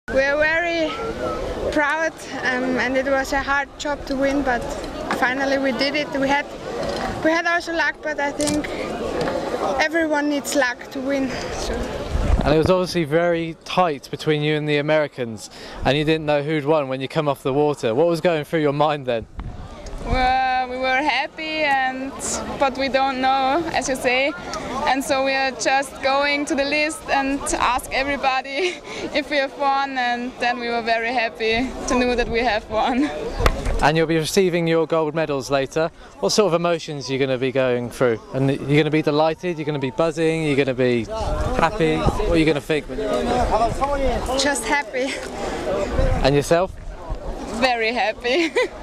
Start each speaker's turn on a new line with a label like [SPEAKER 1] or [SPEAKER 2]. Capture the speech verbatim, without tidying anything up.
[SPEAKER 1] We are very proud um, and it was a hard job to win, but finally we did it. We had we had also luck, but I think everyone needs luck to win. So.
[SPEAKER 2] And it was obviously very tight between you and the Americans, and you didn't know who'd won when you come off the water. What was going through your mind then?
[SPEAKER 3] Well, we were happy, and but we don't know, as you say, and so we are just going to the list and ask everybody if we have won, and then we were very happy to know that we have won.
[SPEAKER 2] And you'll be receiving your gold medals later. What sort of emotions are you going to be going through? And you're going to be delighted, you're going to be buzzing, you're going to be happy? What are you going to think when you're on there?
[SPEAKER 1] Just happy.
[SPEAKER 2] And yourself?
[SPEAKER 3] Very happy.